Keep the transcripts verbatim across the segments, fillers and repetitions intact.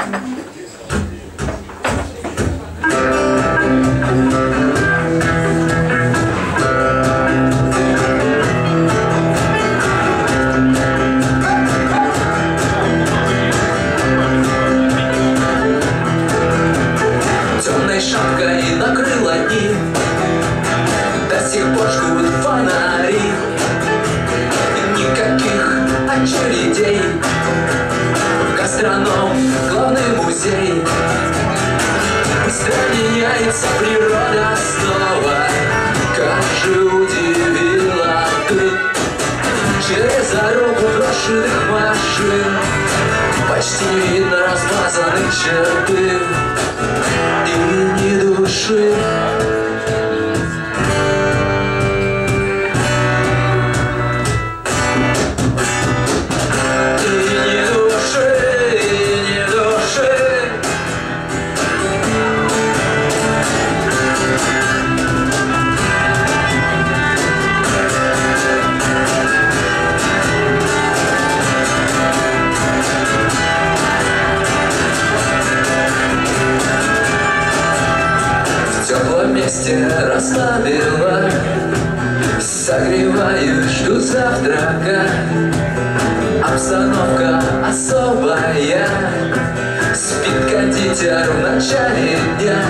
Шапкой накрыла дни, до сих пор жгут фонари. Никаких очередей в гастроном, главный музей. Быстро меняется природа снова, как же удивила ты. Через дорогу брошенных машин почти не видно размазанных черты и ни души. Вместе расслабила, согреваю, жду завтрака. Обстановка особая, спит кондитер в начале дня.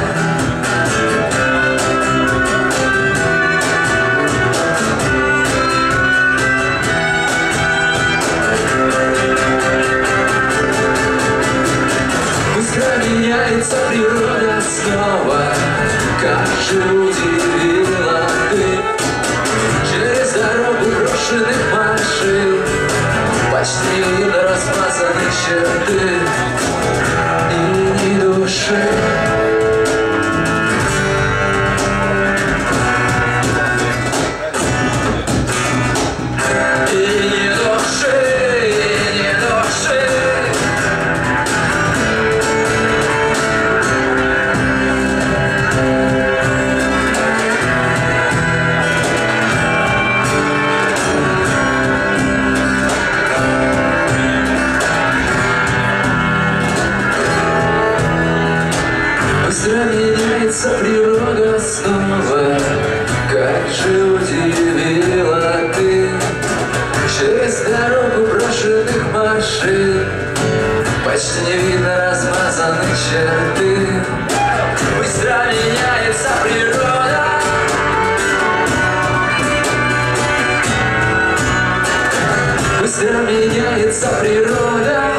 Быстро меняется природа снова, как же удивила ты. Через дорогу брошенных машин почти не видно размазанных черты и ни души. Быстро меняется природа снова, как же удивила ты. Через дорогу брошенных машин почти не видно размазанных черты. Быстро меняется природа, быстро меняется природа.